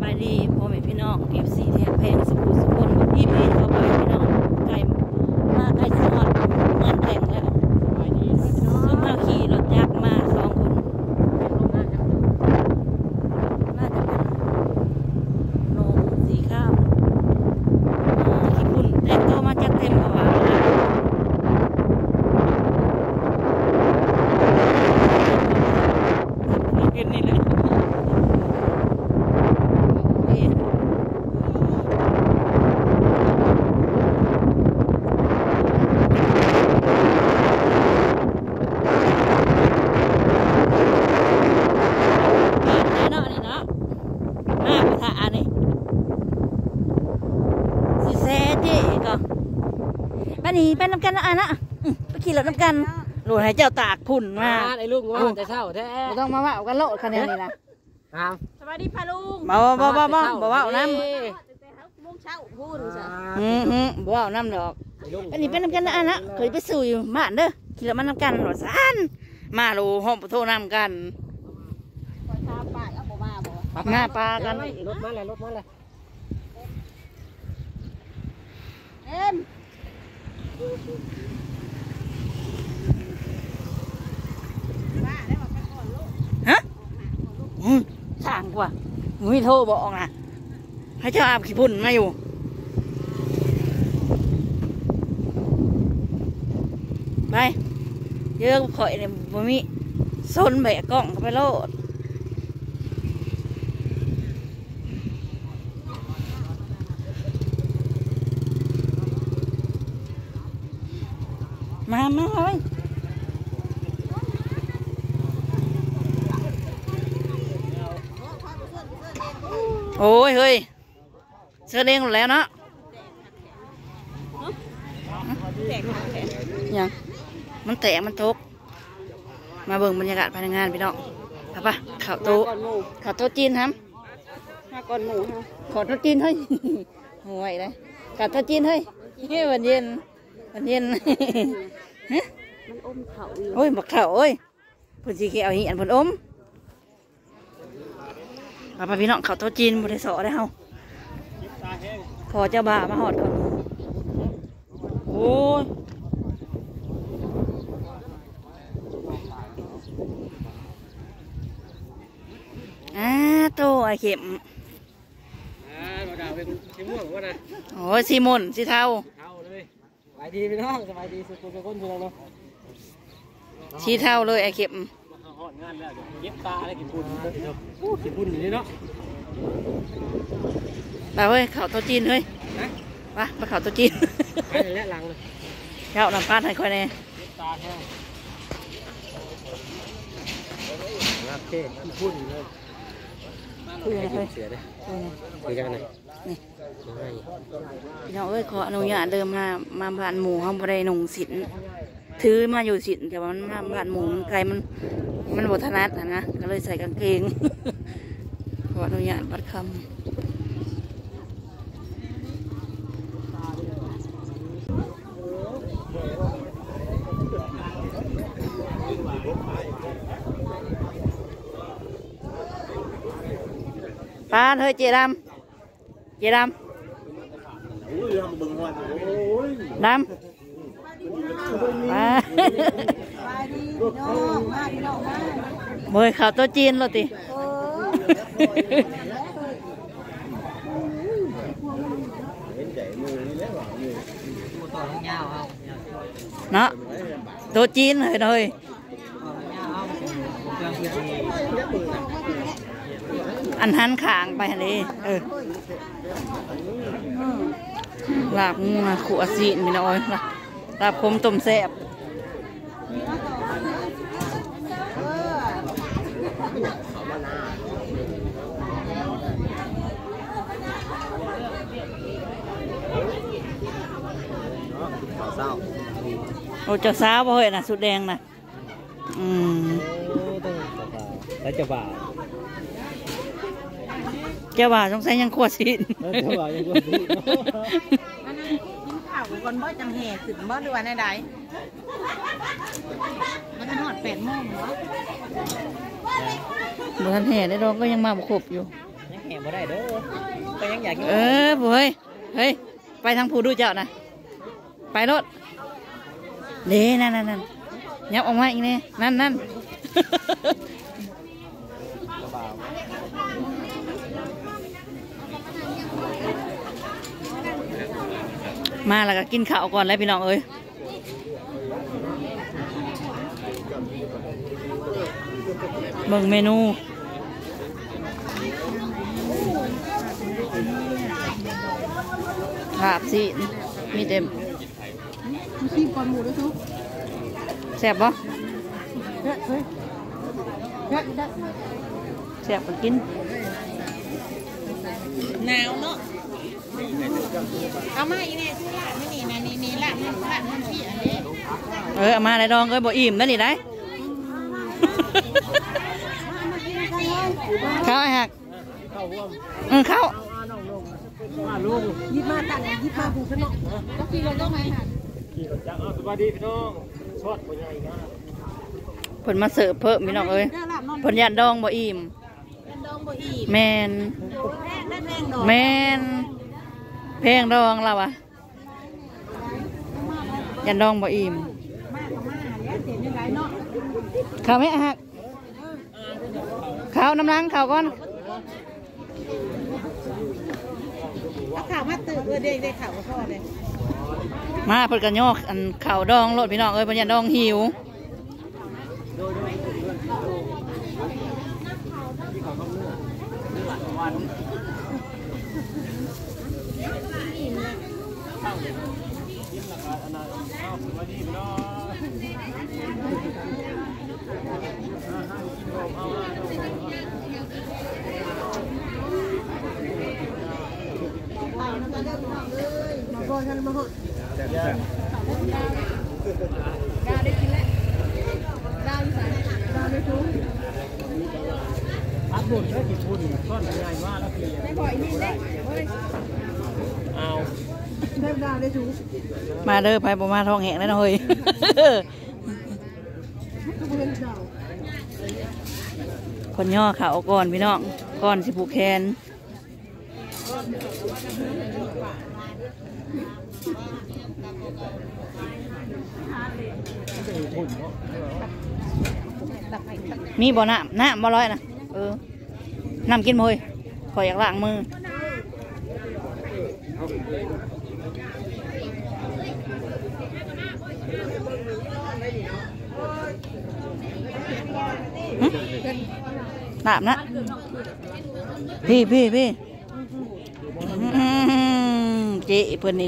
ายดีพ่อแม่พี่น้องFCแทนแพงสุขุสุขคนพี่พี่เข้าไปพี่น้องไก่มาไก่สอดงานแต่งแล้วซุ่มเอาขี่รถจักรมา2 คนน่าจะเป็นโรงสีข้าวขี้ปุ่นแต่งตัวมาจัดเต็มกว่าเห็นนี่เลยป้านี่เป็นน้ำกันนะนะไปขี่รถน้ำกันโหลดให้เจ้าตากพุ่นมาไอ้ลุงว่าแต่เช้าแท้ไม่ต้องมาว่ากันโลดคะแนนนี่นะสวัสดีป้าลุงบ่ว่าน้ำมุ่งเช้าพูดจ้ะบ่ว่าน้ำดอกอันนี้เป็นน้ำกันนะนะเคยไปสู่อยู่บ้านเด้อขี่รถมาน้ำกันหลอดซานมาดูห้องประตูน้ำกันหน้าปลากันรถมาเลยเอ็มฮะช่างกว่ามีโทรบอกนะให้เจ้าอาบขี้พุ่นมาอยู่ไปเยอะข่อยเนี่ยบ่มีซนแบกกล้องเข้าไปโลดมาเลยโอ้ยเฮ้ยเสื้อแดงหมดแล้วเนาะยังมันแตกมันตกมาเบิ่งบรรยากาศภายในงานพี่น้องครับป่ะข่าวโต๊ะจีนครับมาก่อนหมูฮะขอโต๊ะจีนเฮ้ยห่วยเลยกับโต๊ะจีนเฮ้ยวันเย็นมันอมเขาอยู่โอ้ยบักเขาโอ้ยพุ่นสีเขียวหินพุ่นอมมาพี่น้องเขาโต๊ะจีนบริษัทได้เฮาขอเจ้าบ่ามาหอดก่อนโอ้ยโตไอเข็มโอ้ยซีมอนซีเทาเลยสบายดีพี่น้องสบายดีสุขุมสุขอยู่แล้วเนาะซีเทาเลยไอเข็มหอดงานแล้วเย็บตาอะไรกินปุ่นกินปุ่นอยู่นี่เนาะไปเว้ยเขาโต๊ะจีนเฮ้ยมาเขาโต๊ะจีนไปและหลังเลยเข้าน้ำปลาให้ค่อยแน่ตาแห้งรักเท่กินปุ่นเลยคุยอะไรเฮ้ยเสียเลยคุยกันเลยนี่พี่น้องเอ้ยขออนุญาตเดิมมาบ้านหมูเขาบ่ได้หนุ่งสินถือมาอยู่สินแต่ว่ามันบ้านหมูมันไกลมันบทนัดนะก็เลยใส่กางเกงขออนุญาตบัดคำป้าเฮ้ยเจดำดำเมื่อข่าวตัวจีนเราติเนาะตัวจีนเลยอันหันขางไปเลยลาบงูนะขวดสีนมีน้อยลาบคมต้มแซ่บโอ้เจ้าสาวบ่เฮ้ยนะสุดแดงนะแล้วจะบ่าเจ้าบ่าวสงสัยยังขวดสิเจ้าบ่าวยังขวดสิมันกินข้าวก่อนบ่จังแห่ขึ้นบ่หรือว่าในใดมันจะนอด8 โมงเหรอบ่ทันแห่ได้ดอกก็ยังมาบ่ครบอยู่ยังแห่บ่ได้เด้อก็ยังอยากกินเฮ้ยเฮ้ยไปทางผู้ดูเจ้านะไปรถเด้นั่นยับออกมาอีกนี่นั่นมาแล้วก็กินข้าวก่อนแล้วพี่น้องเอ้ยเบิ่งเมนูลาบสิมีเต็มชิมก่อนหมูด้วยทุกแซ่บปะแซ่บก็กินหนาวเนาะเอามาอีเนี่ยชื่อร้านนี่นะนี่ร้านมันพี่อันนี้เอามาได้ดองบ่อิ่มนั่นนี่ได้เข้าไอ้หักเข้ายิบมาตักยิบมาผูกขนมก็กินเราต้องไหมค่ะสวัสดีพี่น้องชดบ่ใหญ่นะเพิ่นมาเสิร์ฟเพิ่มพี่น้องเอ้ยเพิ่นยันดองบ่อิ่มแมนแพงดองเราอะยันดองบ่อิ่มข้าวไหมฮักข้าวน้ำล้างข้าวก่อนข่าวมาตื่นเด็กข่าวพ่อเลยมาเพิ่นกันยอกอันข้าวดองโลดพี่น้องเอ้ยเพิ่นยันดองหิวอัพโหลดได้กี่ทุนก้อนใหญ่มากแล้วพี่ไม่บ่อยนี่ได้เอาได้ดาวได้ถูมาเด้อไปบ่มาท้องแห้งแล้วนะเฮ้ยคนย่อเขาก่อนพี่น้องก่อนสิผูกแขนมีบ่อน้ำบ่ร้อยนะน้ำกินบ่เฮ้ยขออยากล้างมือน้ำนะพี่เจ๊เพื่อนนี่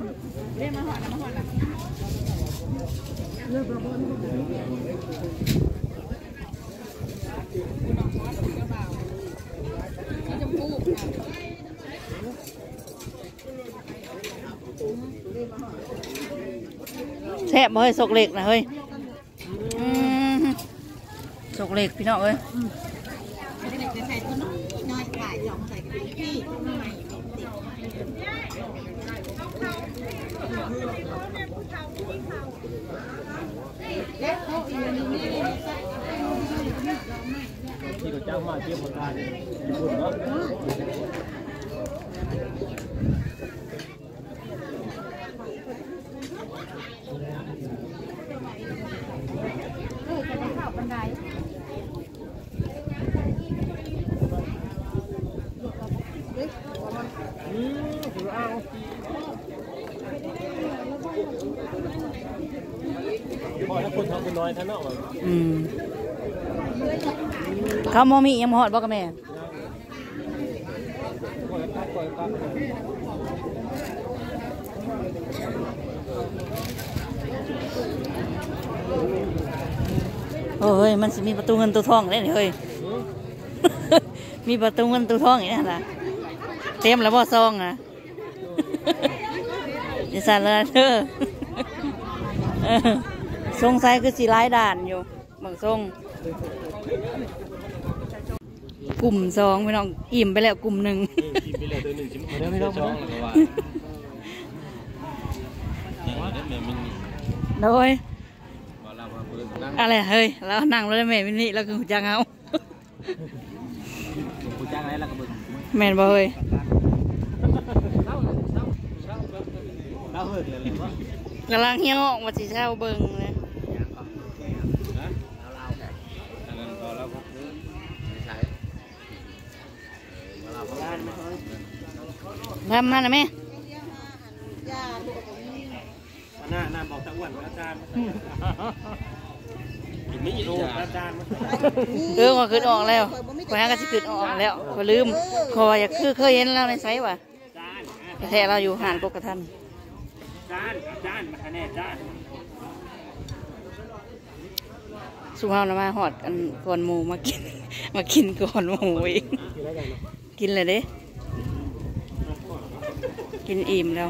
แซ่บบ่เฮ้ยสกเหล็กนะเฮ้ยสกเหล็กพี่น้องเอ้ยที่เราจ้างมาเทียบคนการญี่ปุ่นเนาะพอถ้าคนทำเป็นน้อยท่านนอกแบบเขาโมมียังหอดบอกกับแม่โอ้ยมันสิมีประตูเงินตัวทองได้เลยมีประตูเงินตัวทองอย่างนี้นะเต็มแล้วบ่ซองนะดิฉันเลยเธอทรงไซคือสีร้ายด่านอยู่บางทรงกลุ่มสองพี่น้องอิ่มไปแล้วกลุ่มหนึ่งอิ่มไปแล้วตัวหนึ่งชิมไม่ต้องแล้วก็ว่าโดยอะไรเฮ้ยแล้วนั่งรถแม่มินิแล้วคือจ้างเอากูจ้างอะไรล่ะแม่นบ่เฮ้ยเราเบิกเลยว่ากำลังเฮี้ยงออกมาสิเช่าเบิ่งเลยทำมาหน่อยแม่หน้าบอกตะอ้วนอาจารย์กินไม่ยินอาจารย์ก็ขึ้นออกแล้วพอหาก็สิขึ้นออกแล้วก็ลืมคออยากคือเคยเห็นเราในไซส์ว่ะแท้เราอยู่ห่านกกระทันจานมาคะแนนจานสุภาพนะมาหอดกันก่อนหมูมากิน มากินก่อนหมูอีกกินเลยเด้กินอิ่มแล้ว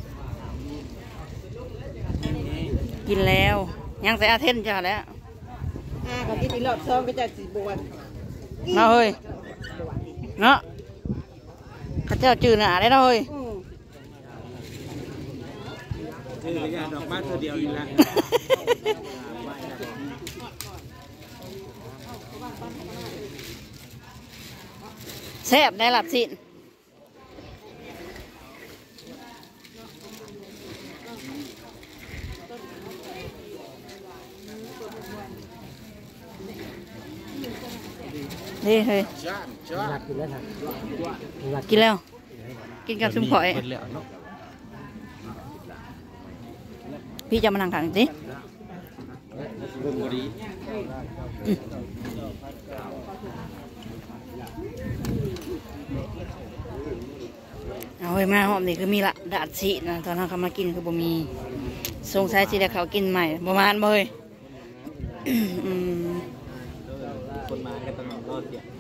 กินแล้วยังใส่อาเทนจ้าแล้วของกินอีกรอบซองก็จะสิบวนเนาะเฮ้ยเนาะข้าเจ้าจืดหนาได้เนาะเฮ้ยชื่อยาดอกไม้ตัวเดียวอีกแล้วแซ่บได้หลับสินี่เฮ้ยกินแล้วกินกับซุปข่อยพี่จะมานั่งขังสิเอาเฮ้ยมาหอมนี่คือมีละดาดชีนะตอนนั้นเขามากินคือบ่มีสงสัยสิได้เขากินใหม่ประมาณบ่เฮ้ยคนมาก็ต้องรอดเสีย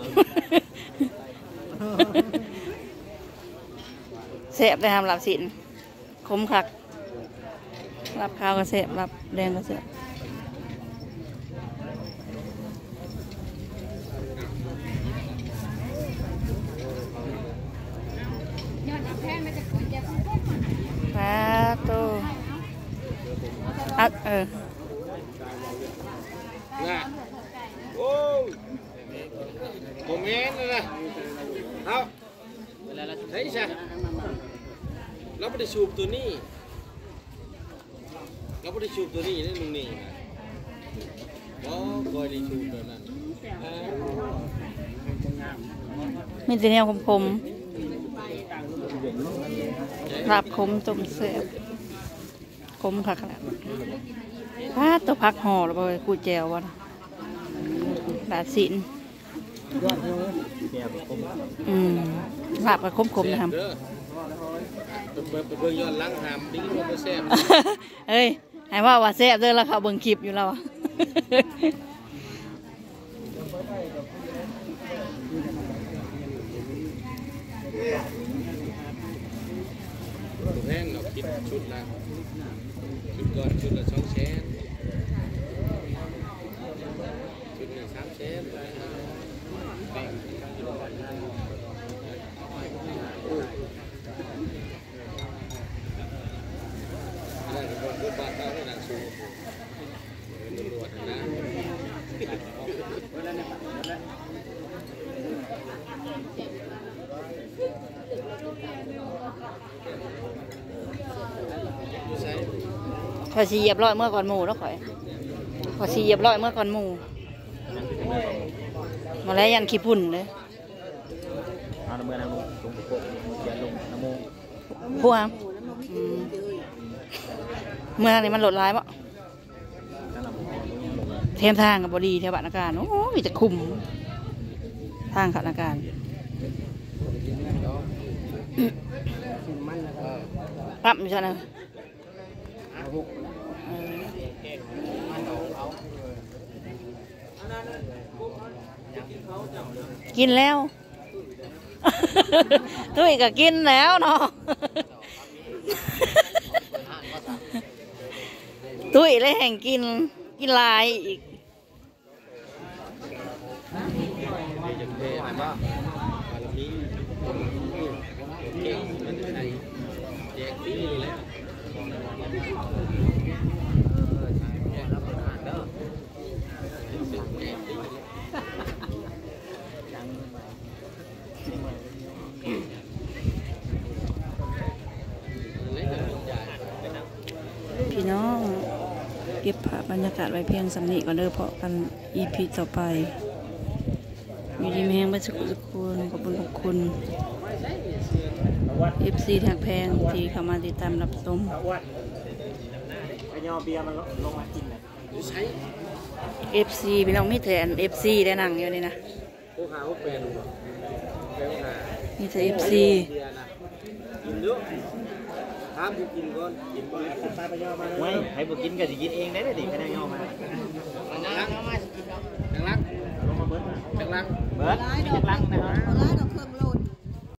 เสพได้ทำหลับสินคมคักรับข้าวก็เสพรับแดงก็เสพปลาตัวน่ะโอ้ผมเองนะเอาเฮ้ยใช่เราไม่ได้ชูบตัวนี้นี่ลุงนี่ก็คอยได้ชูบตัวนั้นมีแต่แนวคมๆรับคมต้มเสพคมคักแล้วตัวพักห่อแล้วไปกูแจววะดาดสินหลับกับคมๆนะครับเบิ่งย้อนหลังหามดิ้งลงไปแซ่บเฮ้ยให้ว่าแซ่บเด้อแล้วเขาเบิ่งคลิปอยู่แล้วแพงเราคิดชุดละชุดก่อนชุดละ200,000ชุดนี้300,000แบ่งได้ก็บ่บาทเท่านั้นสูงตำรวจนะขอสีเหยียบร้อยเมื่อก่อนหมูแล้วขอสีเหยียบร้อยเมื่อก่อนหมูมาแล้วยันขี้พุ่นเลยเอาเมื่อน้ำมูกลงโป๊ะอย่าลงน้ำมูกพวงเมื่อนี้มันหลดร้ายปะเทมทางกับบดีเทวนาการโอ้ยจะคุมทางขัดอาการปั๊บอยู่ใช่ไหมกินแล้วตุ้ยก็กินแล้วเนาะตุ้ยเลยแห่งกินลายอีกก็บภาพบรรยากาศไว้เพียงสำนีก่อนเด้อเพาะกัน EP ต่อไปอยู่ดีแมงบัสกุขอบคุณ FC ทางแพงที่เข้ามาติดตามรับชมไอ้ยอเบียร์มันลงมากินเลยใช้ FC พี่น้องมีแต่ FC ได้นั่งอยู่นี่นะพวกหาพวกเป็นหามีแต่ FC กินเยอะถามกูกินก่อนกินก่อนตายไปย่อมาไม่ให้บุกินก็จะกินเองได้เลยดิไม่ได้ย่อมาล้างล้างลงมาเบิร์ดล้างเบิร์ดล้างนะครับ